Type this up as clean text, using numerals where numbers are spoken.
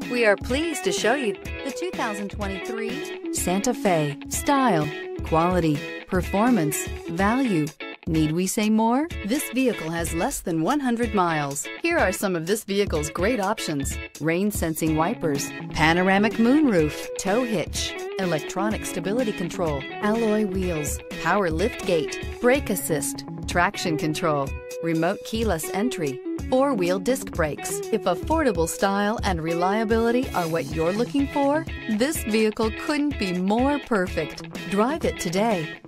We are pleased to show you the 2023 Santa Fe. Style, quality, performance, value. Need we say more? This vehicle has less than 100 miles. Here are some of this vehicle's great options: rain sensing wipers, panoramic moonroof, tow hitch, electronic stability control, alloy wheels, power lift gate, brake assist, traction control, remote keyless entry, four-wheel disc brakes. If affordable style and reliability are what you're looking for, this vehicle couldn't be more perfect. Drive it today.